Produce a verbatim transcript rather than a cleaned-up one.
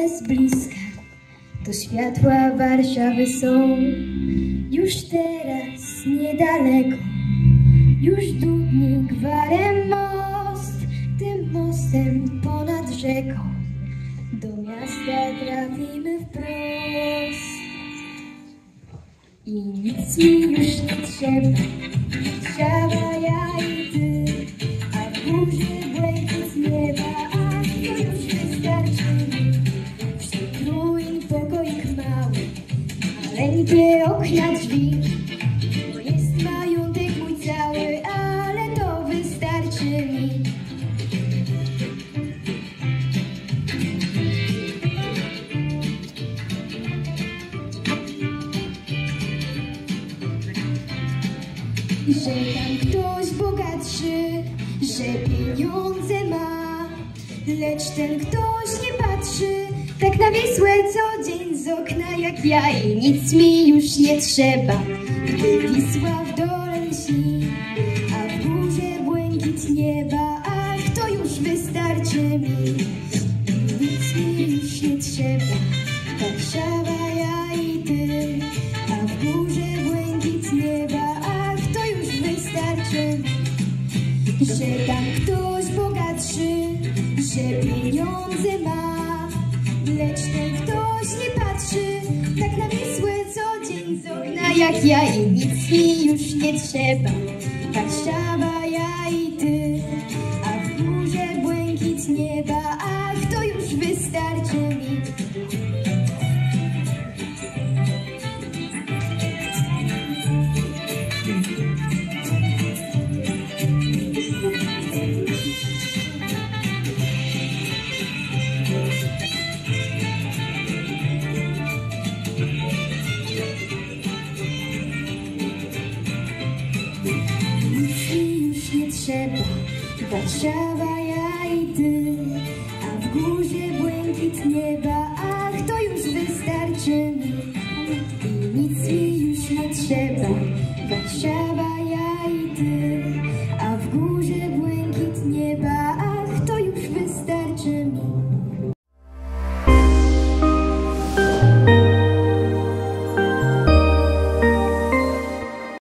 ale z bliska to światła Warszawy są. Już teraz niedaleko, już dudni gwarem most, tym mostem ponad rzeką do miasta trafimy wprost. I nic mi już nie trzeba, trzeba ja i ty, a w górze błękit nieba, a to już wystarczy mi. Wśród ruin pokoik mały, maleńkie okna, drzwi, bo jest majątek mój cały, ale to wystarczy mi. Że tam ktoś bogatszy, że pieniądze ma, lecz ten ktoś nie patrzy tak na Wisłę co dzień z okna jak ja. I nic mi już nie trzeba, gdy Wisła w dole lśni, a w górze błękit nieba, ach, to już wystarczy mi. I nic mi już nie trzeba, Warszawa, ja i ty, a w górze błękit nieba, że tam ktoś bogatszy, że pieniądze ma, lecz ten ktoś nie patrzy tak na Wisłę co dzień z okna jak ja. I nic mi już nie trzeba, Warszawa, ja i ty, a w górze błękit nieba, ach, to już wystarczy mi. Trzeba, Warszawa, ja i ty, a w górze błękit nieba.